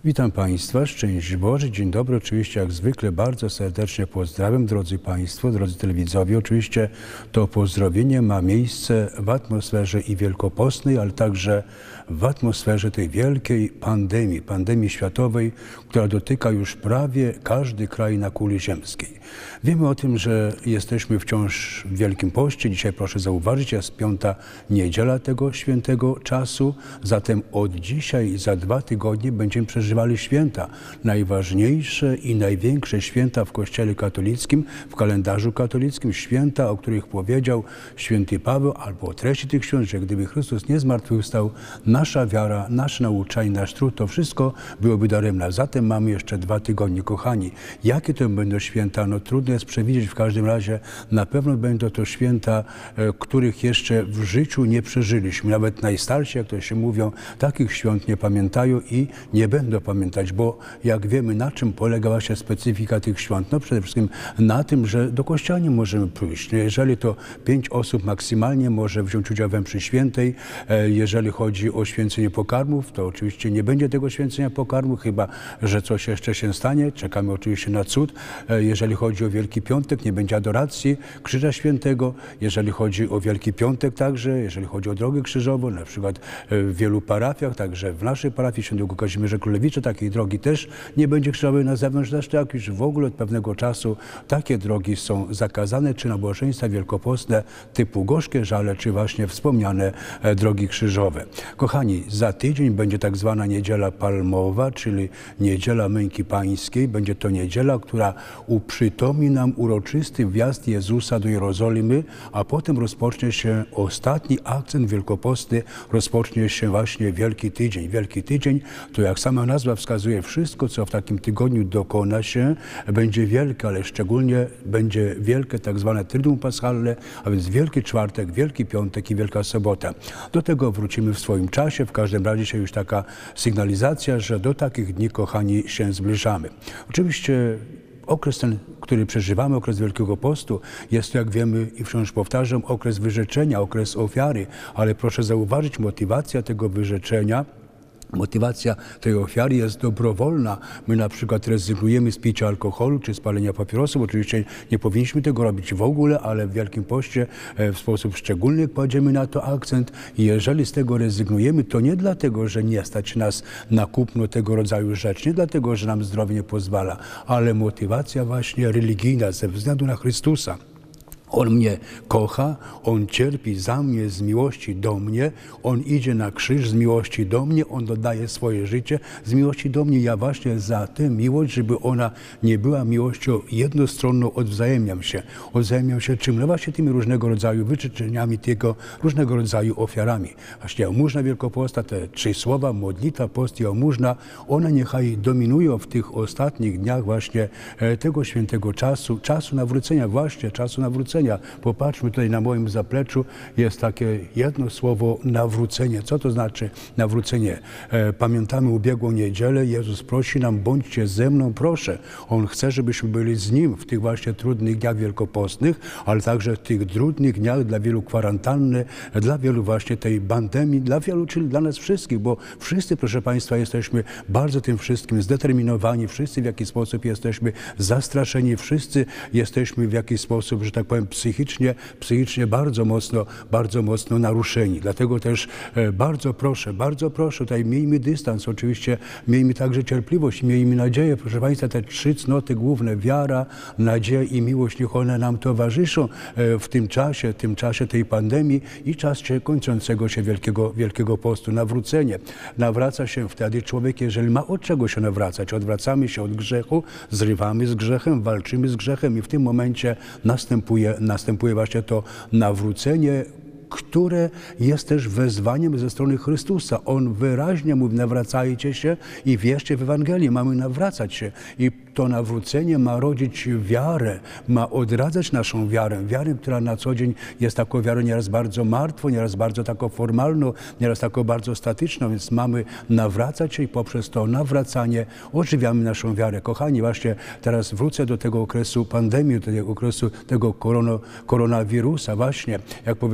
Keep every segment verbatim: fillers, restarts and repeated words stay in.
Witam Państwa, szczęść Boże, dzień dobry. Oczywiście jak zwykle bardzo serdecznie pozdrawiam, drodzy Państwo, drodzy telewidzowie. Oczywiście to pozdrowienie ma miejsce w atmosferze i wielkopostnej, ale także w atmosferze tej wielkiej pandemii, pandemii światowej, która dotyka już prawie każdy kraj na kuli ziemskiej. Wiemy o tym, że jesteśmy wciąż w Wielkim Poście. Dzisiaj, proszę zauważyć, jest piąta niedziela tego świętego czasu. Zatem od dzisiaj za dwa tygodnie będziemy przeżywali święta. Najważniejsze i największe święta w Kościele katolickim, w kalendarzu katolickim. Święta, o których powiedział święty Paweł, albo o treści tych świąt, że gdyby Chrystus nie zmartwychwstał, nasza wiara, nasze nauczanie, nasz trud, to wszystko byłoby daremne. Zatem mamy jeszcze dwa tygodnie. Kochani, jakie to będą święta? No trudno jest przewidzieć. W każdym razie na pewno będą to święta, których jeszcze w życiu nie przeżyliśmy. Nawet najstarsi, jak to się mówią, takich świąt nie pamiętają i nie będą pamiętać, bo jak wiemy, na czym polega właśnie specyfika tych świąt? No przede wszystkim na tym, że do kościoła nie możemy pójść. Jeżeli to pięć osób maksymalnie może wziąć udział we mszy świętej, jeżeli chodzi o święcenie pokarmów, to oczywiście nie będzie tego święcenia pokarmu, chyba że coś jeszcze się stanie. Czekamy oczywiście na cud. Jeżeli chodzi o Wielki Piątek, nie będzie adoracji Krzyża Świętego. Jeżeli chodzi o Wielki Piątek także, jeżeli chodzi o drogę krzyżową, na przykład w wielu parafiach, także w naszej parafii Świętego Kazimierza Królewicza takiej drogi też nie będzie krzyżowej na zewnątrz. Zresztą jak już w ogóle od pewnego czasu takie drogi są zakazane, czy nabożeństwa wielkopostne typu gorzkie żale, czy właśnie wspomniane drogi krzyżowe. Kochani, za tydzień będzie tak zwana Niedziela Palmowa, czyli Niedziela Męki Pańskiej. Będzie to niedziela, która uprzytomni nam uroczysty wjazd Jezusa do Jerozolimy, a potem rozpocznie się ostatni akcent wielkopostny, rozpocznie się właśnie Wielki Tydzień. Wielki Tydzień to, jak sama nazwa wskazuje, wszystko, co w takim tygodniu dokona się, będzie wielkie, ale szczególnie będzie wielkie tak zwane Triduum Paschalne, a więc Wielki Czwartek, Wielki Piątek i Wielka Sobota. Do tego wrócimy w swoim czasie. W każdym razie się już taka sygnalizacja, że do takich dni, kochani, się zbliżamy. Oczywiście okres ten, który przeżywamy, okres Wielkiego Postu, jest to, jak wiemy i wciąż powtarzam, okres wyrzeczenia, okres ofiary, ale proszę zauważyć, motywacja tego wyrzeczenia, motywacja tej ofiary jest dobrowolna. My na przykład rezygnujemy z picia alkoholu czy z palenia papierosów. Oczywiście nie powinniśmy tego robić w ogóle, ale w Wielkim Poście w sposób szczególny kładziemy na to akcent. I jeżeli z tego rezygnujemy, to nie dlatego, że nie stać nas na kupno tego rodzaju rzeczy, nie dlatego, że nam zdrowie nie pozwala, ale motywacja właśnie religijna ze względu na Chrystusa. On mnie kocha, On cierpi za mnie z miłości do mnie, On idzie na krzyż z miłości do mnie, On dodaje swoje życie z miłości do mnie. Ja właśnie za tę miłość, żeby ona nie była miłością jednostronną, odwzajemniam się. Odwzajemniam się czym? No właśnie tymi różnego rodzaju wyczeczeniami, tego różnego rodzaju ofiarami. Właśnie jałmużna wielkoposta, te trzy słowa, modlitwa, post i jałmużna, one niechaj dominują w tych ostatnich dniach właśnie tego świętego czasu, czasu nawrócenia, właśnie czasu nawrócenia. Popatrzmy, tutaj na moim zapleczu jest takie jedno słowo nawrócenie. Co to znaczy nawrócenie? E, pamiętamy ubiegłą niedzielę. Jezus prosi nam, bądźcie ze mną, proszę. On chce, żebyśmy byli z Nim w tych właśnie trudnych dniach wielkopostnych, ale także w tych trudnych dniach dla wielu kwarantanny, dla wielu właśnie tej pandemii, dla wielu, czyli dla nas wszystkich, bo wszyscy, proszę Państwa, jesteśmy bardzo tym wszystkim zdeterminowani, wszyscy w jakiś sposób jesteśmy zastraszeni, wszyscy jesteśmy w jakiś sposób, że tak powiem, psychicznie, psychicznie bardzo mocno, bardzo mocno naruszeni. Dlatego też e, bardzo proszę, bardzo proszę, tutaj miejmy dystans, oczywiście miejmy także cierpliwość, miejmy nadzieję. Proszę Państwa, te trzy cnoty główne, wiara, nadzieja i miłość, niech one nam towarzyszą e, w tym czasie, tym czasie tej pandemii i czasie kończącego się Wielkiego, Wielkiego Postu. Nawrócenie. Nawraca się wtedy człowiek, jeżeli ma od czego się nawracać. Odwracamy się od grzechu, zrywamy z grzechem, walczymy z grzechem i w tym momencie następuje następuje właśnie to nawrócenie, które jest też wezwaniem ze strony Chrystusa. On wyraźnie mówi, nawracajcie się i wierzcie w Ewangelię. Mamy nawracać się i to nawrócenie ma rodzić wiarę, ma odradzać naszą wiarę. Wiarę, która na co dzień jest taką wiarą nieraz bardzo martwą, nieraz bardzo taką formalną, nieraz taką bardzo statyczną, więc mamy nawracać się i poprzez to nawracanie ożywiamy naszą wiarę. Kochani, właśnie teraz wrócę do tego okresu pandemii, do tego okresu tego korono, koronawirusa. Właśnie, jak powiedziałem,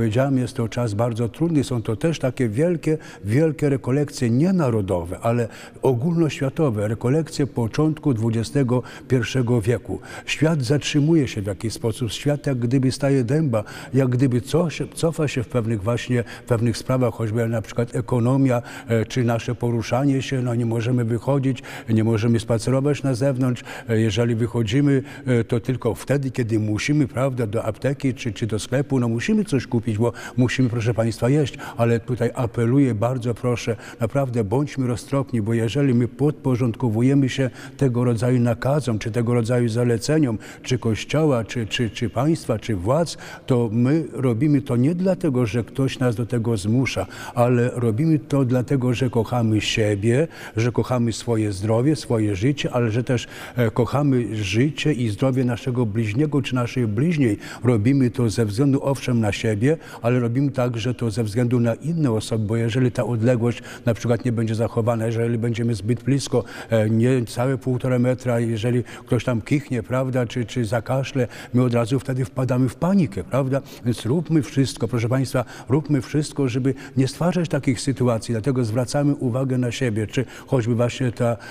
jest to czas bardzo trudny. Są to też takie wielkie, wielkie rekolekcje nie narodowe, ale ogólnoświatowe. Rekolekcje początku dwudziestego pierwszego wieku. Świat zatrzymuje się w jakiś sposób. Świat jak gdyby staje dęba, jak gdyby coś, cofa się w pewnych właśnie pewnych sprawach, choćby na przykład ekonomia, czy nasze poruszanie się. No nie możemy wychodzić, nie możemy spacerować na zewnątrz. Jeżeli wychodzimy, to tylko wtedy, kiedy musimy, prawda, do apteki czy, czy do sklepu, no musimy coś kupić, bo musimy, proszę Państwa, jeść. Ale tutaj apeluję, bardzo proszę, naprawdę bądźmy roztropni, bo jeżeli my podporządkowujemy się tego rodzaju nakazom, czy tego rodzaju zaleceniom, czy Kościoła, czy, czy, czy państwa, czy władz, to my robimy to nie dlatego, że ktoś nas do tego zmusza, ale robimy to dlatego, że kochamy siebie, że kochamy swoje zdrowie, swoje życie, ale że też e, kochamy życie i zdrowie naszego bliźniego czy naszej bliźniej. Robimy to ze względu owszem na siebie, ale robimy także to ze względu na inne osoby, bo jeżeli ta odległość na przykład nie będzie zachowana, jeżeli będziemy zbyt blisko, e, nie całe półtora metra, jeżeli ktoś tam kichnie, prawda, czy, czy zakaszle, my od razu wtedy wpadamy w panikę, prawda? Więc róbmy wszystko, proszę Państwa, róbmy wszystko, żeby nie stwarzać takich sytuacji, dlatego zwracamy uwagę na siebie, czy choćby właśnie ta, e,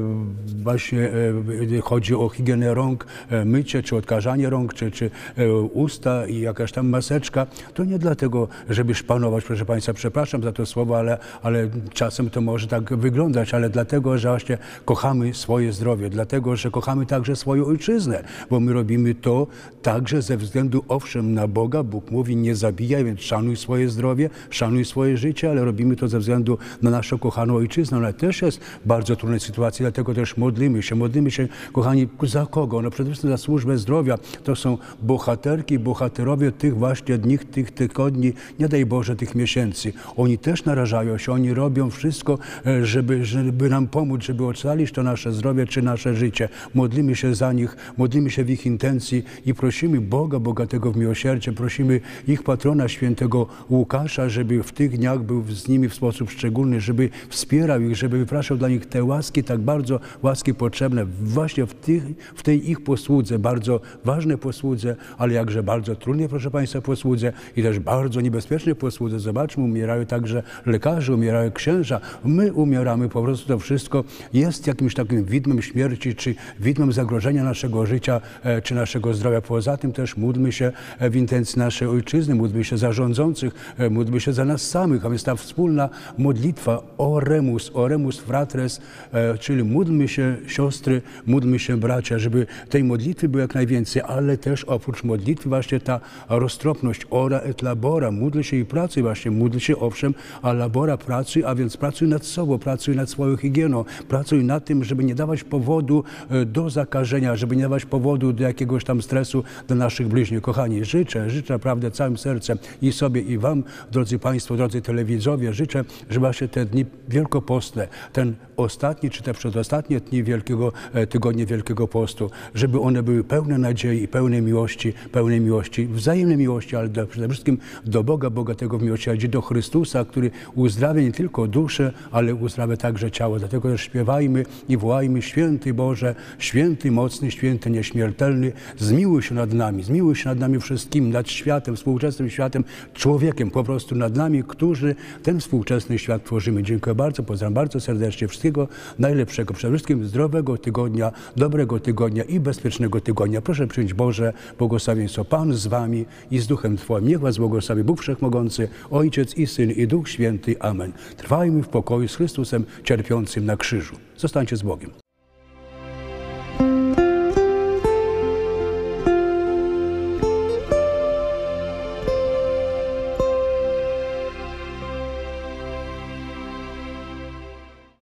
właśnie e, chodzi o higienę rąk, e, mycie, czy odkażanie rąk, czy, czy e, usta i jakaś tam maseczka, to nie dlatego, żeby szpanować, proszę Państwa, przepraszam za to słowo, ale, ale czasem to może tak wyglądać, ale dlatego, że właśnie kochamy swoje zdrowie, dlatego, że kochamy także swoją ojczyznę, bo my robimy to także ze względu owszem na Boga. Bóg mówi nie zabijaj, więc szanuj swoje zdrowie, szanuj swoje życie, ale robimy to ze względu na naszą kochaną ojczyznę. Ona też jest w bardzo trudnej sytuacji, dlatego też modlimy się. Modlimy się, kochani, za kogo? No przede wszystkim za służbę zdrowia. To są bohaterki, bohaterowie tych właśnie dni, tych tygodni, nie daj Boże, tych miesięcy. Oni też narażają się, oni robią wszystko, żeby, żeby nam pomóc, żeby ocalić to nasze zdrowie czy nasze życie. Modlimy się za nich, modlimy się w ich intencji i prosimy Boga, bogatego w miłosierdzie, prosimy ich patrona, świętego Łukasza, żeby w tych dniach był z nimi w sposób szczególny, żeby wspierał ich, żeby wypraszał dla nich te łaski, tak bardzo łaski potrzebne właśnie w, tych, w tej ich posłudze, bardzo ważnej posłudze, ale jakże bardzo trudnej, proszę Państwa, posłudze i też bardzo niebezpiecznej posłudze. Zobaczmy, umierają także lekarze, umierają księża. My umieramy, po prostu to wszystko jest jakimś takim widmem śmierci, czy widmem zagrożenia naszego życia, czy naszego zdrowia. Poza tym też módlmy się w intencji naszej ojczyzny, módlmy się za rządzących, módlmy się za nas samych, a więc ta wspólna modlitwa oremus, oremus fratres, czyli módlmy się siostry, módlmy się bracia, żeby tej modlitwy było jak najwięcej, ale też oprócz modlitwy właśnie ta roztropność, ora et labora, módl się i pracuj właśnie, módl się owszem, a labora pracuj, a więc pracuj nad sobą, pracuj nad swoją higieną, pracuj nad tym, żeby nie dawać powodu do zakażenia, żeby nie dawać powodu do jakiegoś tam stresu dla naszych bliźnich. Kochani, życzę, życzę naprawdę całym sercem i sobie, i Wam, drodzy Państwo, drodzy telewidzowie, życzę, że właśnie te dni wielkopostne, ten ostatni, czy te przedostatnie dni Wielkiego Tygodnia Wielkiego Postu, żeby one były pełne nadziei, pełne miłości, pełnej miłości, wzajemnej miłości, ale do, przede wszystkim do Boga, bogatego w miłosierdzie, do Chrystusa, który uzdrawia nie tylko duszę, ale uzdrawia także ciało. Dlatego też śpiewajmy i wołajmy: Święty Boże, święty, mocny, święty, nieśmiertelny, zmiłuj się nad nami, zmiłuj się nad nami wszystkim, nad światem, współczesnym światem, człowiekiem, po prostu nad nami, którzy ten współczesny świat tworzymy. Dziękuję bardzo, pozdrawiam bardzo serdecznie, wszystkiego najlepszego, przede wszystkim zdrowego tygodnia, dobrego tygodnia i bezpiecznego tygodnia. Proszę przyjąć Boże błogosławieństwo. Pan z Wami i z Duchem Twoim. Niech Was błogosławi Bóg Wszechmogący, Ojciec i Syn i Duch Święty. Amen. Trwajmy w pokoju z Chrystusem cierpiącym na krzyżu. Zostańcie z Bogiem.